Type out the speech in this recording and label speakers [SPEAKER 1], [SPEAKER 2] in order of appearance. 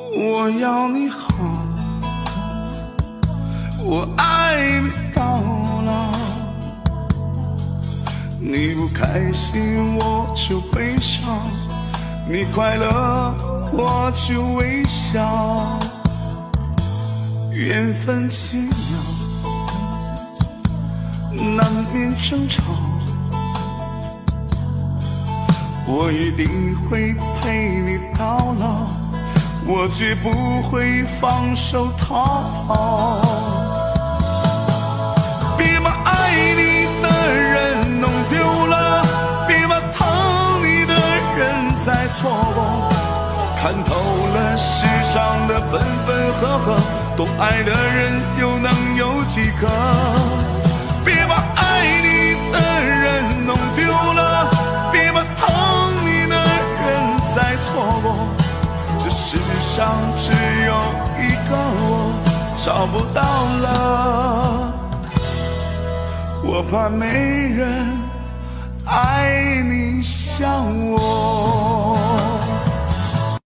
[SPEAKER 1] 我要你好，我爱你到老。你不开心我就悲伤，你快乐我就微笑。缘分奇妙，难免争吵，我一定会陪你到老，我绝不会放手逃跑。别把爱你的人弄丢了，别把疼你的人再错过。看透了世上的分分合合，懂爱的人又能有几个？别把爱你的人弄丢了，别把疼你的人再错过。这世上只有一个我，找不到了。我怕没人爱你像我。